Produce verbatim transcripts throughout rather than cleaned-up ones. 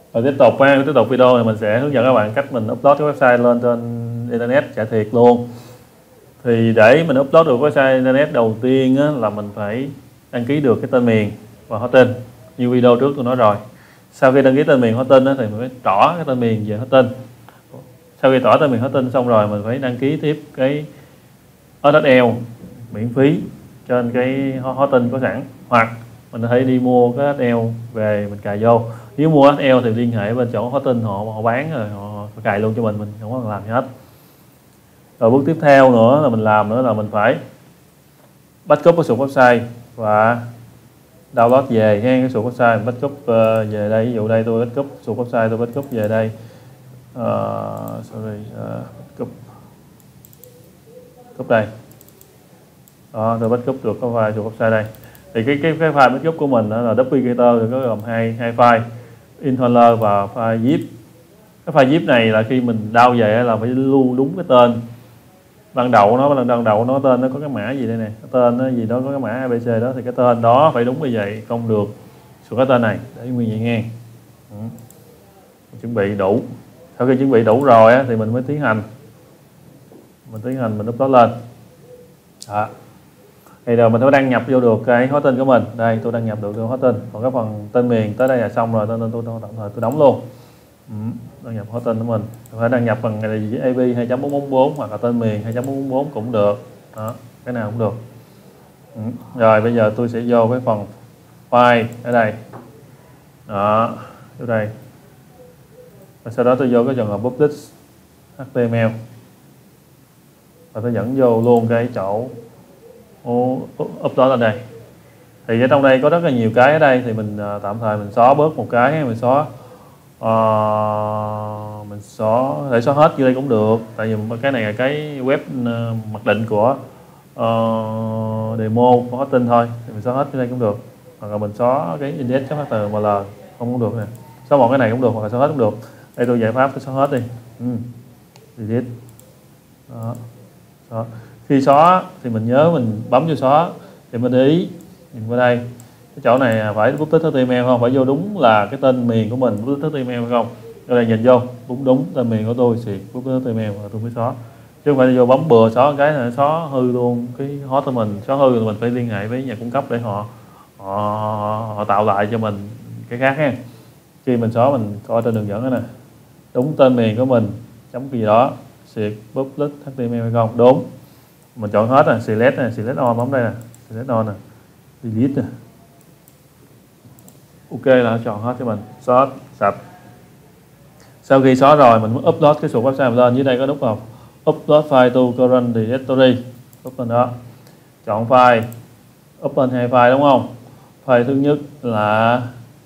Rồi tiếp tục ha, tiếp tục video thì mình sẽ hướng dẫn các bạn cách mình upload cái website lên trên internet trả thiệt luôn. Thì để mình upload được website internet đầu tiên á, là mình phải đăng ký được cái tên miền và hosting. Như video trước tôi nói rồi. Sau khi đăng ký tên miền hosting á, thì mình phải tỏ cái tên miền về hosting. Sau khi tỏ tên miền hosting xong rồi mình phải đăng ký tiếp cái ét ét lờ miễn phí trên cái hosting có sẵn, hoặc mình có thể đi mua cái ét ét lờ về mình cài vô. Nếu mua ét ét lờ thì liên hệ bên chỗ hosting họ họ bán rồi họ, họ cài luôn cho mình, mình không có làm gì hết. Rồi bước tiếp theo nữa là mình làm nữa là mình phải backup cái sụt website và download về ha, cái sụt website backup uh, về đây. Ví dụ đây tôi backup sụt website, tôi backup về đây. Uh, sorry, uh, backup backup đây. Đó, tôi backup được cái file sụt website đây. Thì cái cái cái file backup của mình là duplicator, thì có gồm hai hai file, installer và file zip. Cái file zip này là khi mình download về là phải lưu đúng cái tên ban đầu nó, ban đầu nó tên nó có cái mã gì đây này, cái tên nó gì đó có cái mã a bê xê đó, thì cái tên đó phải đúng như vậy, không được sửa cái tên này để nguyên vậy nghe. Ừ. Chuẩn bị đủ. Sau khi chuẩn bị đủ rồi á, thì mình mới tiến hành mình tiến hành mình upload lên. Đó. Thì rồi mình phải đăng nhập vô được cái hosting của mình. Đây tôi đăng nhập được cái hosting. Còn cái phần tên miền tới đây là xong rồi, nên tôi, tôi, tôi tạm thời tôi đóng luôn. Ừ, đăng nhập hosting của mình. Tôi phải đăng nhập bằng i pê hai chấm bốn bốn bốn hoặc là tên miền hai chấm bốn bốn bốn cũng được. Đó, cái nào cũng được. Ừ. Rồi bây giờ tôi sẽ vô cái phần file ở đây. Đó, ở đây. Và sau đó tôi vô cái trường hợp public hát tê em lờ. Và tôi dẫn vô luôn cái chỗ upload lên đây. Thì ở trong đây có rất là nhiều cái ở đây, thì mình uh, tạm thời mình xóa bớt một cái, mình xóa uh, mình xóa để xóa hết như đây cũng được, tại vì cái này là cái web uh, mặc định của uh, demo của hosting thôi, thì mình xóa hết như đây cũng được, hoặc là mình xóa cái index.html không cũng được nè, xóa một cái này cũng được, hoặc là xóa hết cũng được. Đây tôi giải pháp tôi xóa hết đi. Ừ. Delete. Đó. Đó. Khi xóa thì mình nhớ mình bấm vô xóa thì mình để ý nhìn qua đây, cái chỗ này phải bút tích hát tê em lờ không, phải vô đúng là cái tên miền của mình bút tích hát tê em lờ không. Ở đây nhìn vô đúng đúng tên miền của tôi xịt bút tích hát tê em lờ và tôi mới xóa, chứ không phải vô bấm bừa xóa cái này xóa hư luôn cái host của mình. Xóa hư thì mình phải liên hệ với nhà cung cấp để họ họ, họ tạo lại cho mình cái khác ha. Khi mình xóa mình coi trên đường dẫn đó nè, đúng tên miền của mình chấm gì đó xịt bút tích hát tê em lờ không, đúng. Mình chọn hết nè, select nè, select on, bấm đây nè, select on nè, delete nè. Ok là chọn hết cho mình, xóa sạch. Sau khi xóa rồi mình mới upload cái sụt website lên. Dưới đây có nút không? Upload file to current directory. Up lên đó. Chọn file. Up lên hai file đúng không? File thứ nhất là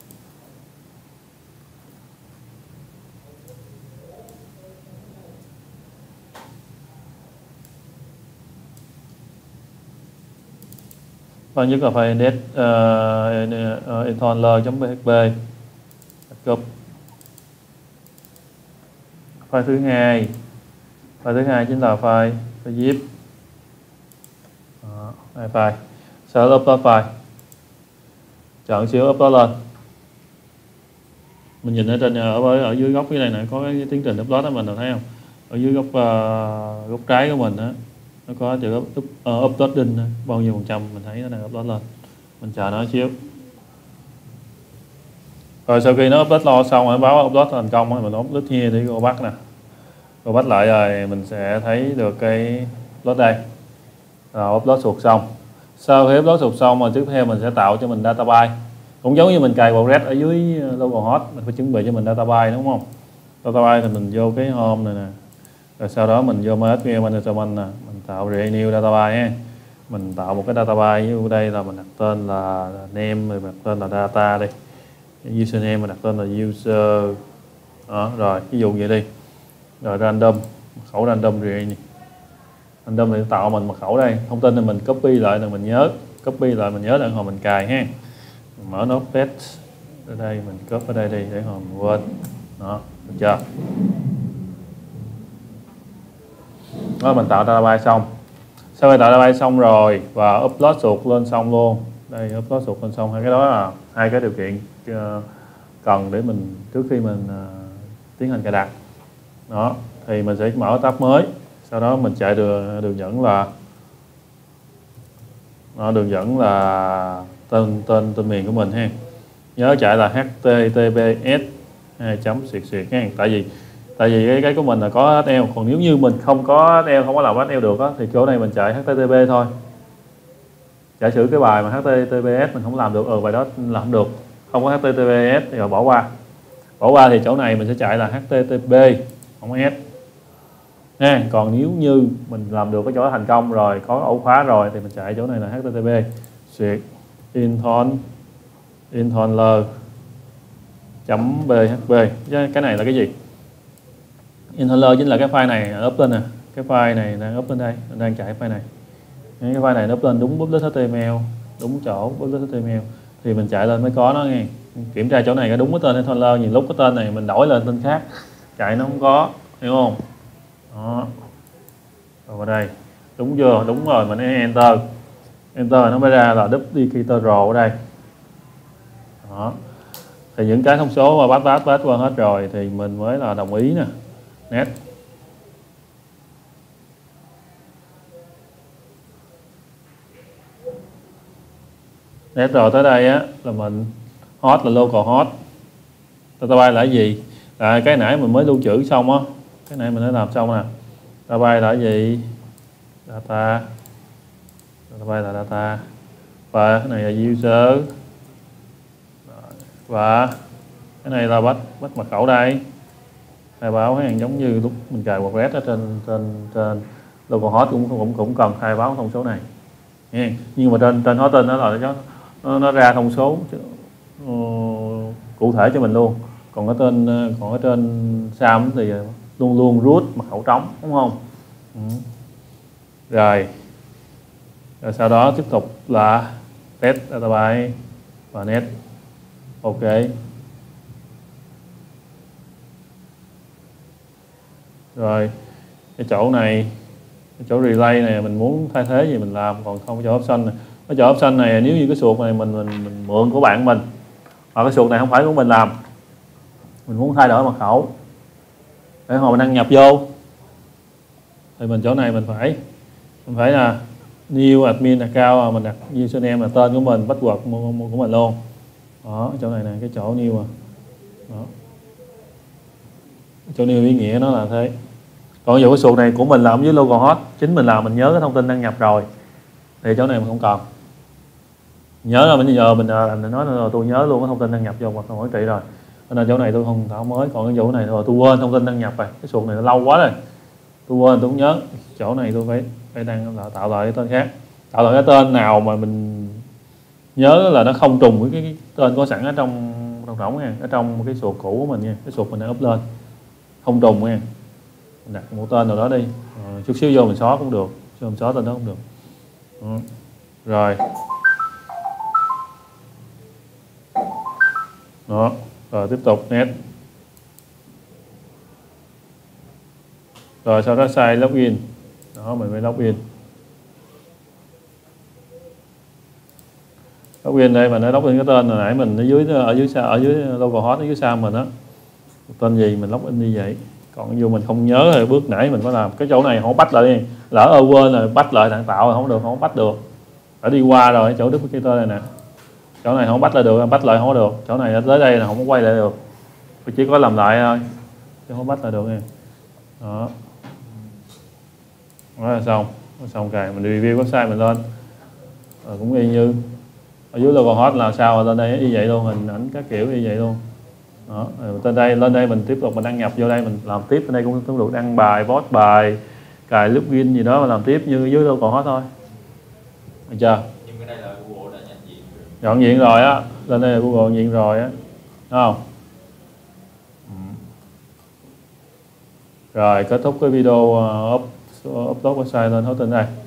Và nhất là file index uh, uh, installer.php. Backup. File thứ hai, file thứ hai chính là file file zip. Đó, hai file. Sau đó upload file. Chọn xíu upload lên. Mình nhìn ở trên ở, ở dưới góc cái này này có cái tiến trình upload đó, mình thấy không? Ở dưới góc uh, góc trái của mình đó, nó có chữ up, up, uh, uploading bao nhiêu phần trăm, mình thấy nó đang upload lên. Mình chờ nó xíu. Rồi sau khi nó upload lo xong rồi báo upload thành công rồi mình upload here để go back nè. Go back lại rồi mình sẽ thấy được cái upload đây. Rồi upload suột xong. Sau khi upload suột xong rồi tiếp theo mình sẽ tạo cho mình database. Cũng giống như mình cài WordPress ở dưới local host, mình phải chuẩn bị cho mình database đúng không? Database thì mình vô cái home này nè. Rồi sau đó mình vô MySQL management nè, mình tạo renew database ha. Mình tạo một cái database, như đây là mình đặt tên là name, rồi đặt tên là data đi. Username mình đặt tên là user. Đó, rồi ví dụ vậy đi. Rồi random, mật khẩu random renew. Random thì tạo mình mật khẩu đây. Thông tin thì mình copy lại là mình nhớ, copy lại mình nhớ để hồi mình cài ha. Mình mở notepad ở đây, mình copy ở đây đi để hồi mình quên. Đó, được chưa? Đó, mình tạo database xong. Sau khi tạo database xong rồi và upload suột lên xong luôn. Đây upload suột lên xong, hai cái đó là hai cái điều kiện uh, cần để mình trước khi mình uh, tiến hành cài đặt. Đó, thì mình sẽ mở tab mới, sau đó mình chạy đường đường dẫn là đó, đường dẫn là tên tên tên miền của mình ha. Nhớ chạy là hát tê tê pê ét hai chấm xuyệt xuyệt nha. Tại vì tại vì cái cái của mình là có ếch eo, còn nếu như mình không có ếch eo, không có làm ếch eo được á, thì chỗ này mình chạy hát tê tê pê thôi. Giả sử cái bài mà hát tê tê pê ét mình không làm được, ừ bài đó làm được, không có hát tê tê pê ét thì bỏ qua. Bỏ qua thì chỗ này mình sẽ chạy là hát tê tê pê, không có S. Nha. Còn nếu như mình làm được cái chỗ thành công rồi, có ổ khóa rồi thì mình chạy chỗ này là hát tê tê pê xuyệt intron intronler chấm php. Cái này là cái gì? Intronler chính là cái file này up lên nè, cái file này đang up lên đây, mình đang chạy file này. Cái file này nó up lên đúng publish.html, đúng chỗ publish.html thì mình chạy lên mới có nó nghe. Kiểm tra chỗ này có đúng cái tên Intronler, nhiều lúc cái tên này mình đổi lên tên khác chạy nó không có, hiểu không? Đó. Rồi vào đây đúng chưa? Đúng rồi, mình enter enter nó mới ra là duplicator ở đây. Đó. Thì những cái thông số mà bắt bắt bắt qua hết rồi thì mình mới là đồng ý nè. Net. Net rồi tới đây á là mình host là local host. Database là cái gì? Là cái nãy mình mới lưu trữ xong á, cái này mình đã làm xong nè. Database là cái gì? Data. Database là data. Và cái này là user. Và cái này là bắt bắt mật khẩu đây. Khai báo hàng giống như lúc mình cài WordPress ở trên trên trên localhost cũng cũng cũng cần khai báo thông số này. Nha. Nhưng mà trên trên hosting nó là nó, nó nó ra thông số uh, cụ thể cho mình luôn. Còn ở trên còn ở trên Sam thì luôn luôn root mật khẩu trống, đúng không? Ừ. Rồi. Rồi sau đó tiếp tục là test database và net. Ok. Rồi cái chỗ này, cái chỗ relay này mình muốn thay thế gì mình làm, còn không cái chỗ option này. Cái chỗ option này nếu như cái suột này mình mình, mình mượn của bạn mình, hoặc cái suột này không phải của mình làm, mình muốn thay đổi mật khẩu để hồi mình đăng nhập vô thì mình chỗ này mình phải mình phải là new admin account, mình đặt username là tên của mình, password của mình luôn. Đó, chỗ này nè, cái chỗ new à. Đó. Chỗ new ý nghĩa nó là thế. Còn ví dụ cái suột này của mình làm với localhost, chính mình làm, mình nhớ cái thông tin đăng nhập rồi thì chỗ này mình không cần. Nhớ là bây giờ mình mình nói là tôi nhớ luôn cái thông tin đăng nhập vô hoặc là quản trị rồi, nên chỗ này tôi không tạo mới. Còn cái chỗ này rồi tôi quên thông tin đăng nhập rồi, cái suột này nó lâu quá rồi, tôi quên, tôi không nhớ. Chỗ này tôi phải phải đăng là tạo lại cái tên khác, tạo lại cái tên nào mà mình nhớ là nó không trùng với cái, cái tên có sẵn ở trong trong rỗng nha, ở trong cái suột cũ của mình nha, cái suột mình đang up lên không trùng nha. Mình đặt một tên nào đó đi, rồi, chút xíu vô mình xóa cũng được, chứ mình xóa tên đó cũng được. Ừ. Rồi đó, rồi tiếp tục net. Rồi sau đó sai login, đó mình mới login. Login đây mà nó login cái tên hồi nãy mình ở dưới ở dưới ở dưới localhost ở dưới Sam mình á, tên gì mình login như vậy. Còn dù mình không nhớ thì bước nãy mình có làm cái chỗ này không bắt lại đi, lỡ ơ quên rồi bắt lại thằng tạo rồi không được, không bắt được, phải đi qua rồi cái chỗ duplicator này nè, chỗ này không bắt lại được, bắt lại không có được, chỗ này tới đây là không có quay lại được, chỉ có làm lại thôi chứ không bắt lại được nha. Đó, đó là xong, xong cài mình review website mình lên rồi cũng y như ở dưới localhost là sao, lên đây y vậy luôn, hình ảnh các kiểu y vậy luôn. Đó, lên đây lên đây mình tiếp tục mình đăng nhập vô đây, mình làm tiếp. Ở đây cũng cũng được đăng bài, post bài, cài login gì đó mà làm tiếp như dưới localhost thôi, được chưa? Nhưng cái này là Google đã nhận diện rồi. Nhận diện rồi á, lên đây là Google nhận diện rồi á, đúng không? Rồi kết thúc cái video uh, up, upload website lên hosting đây.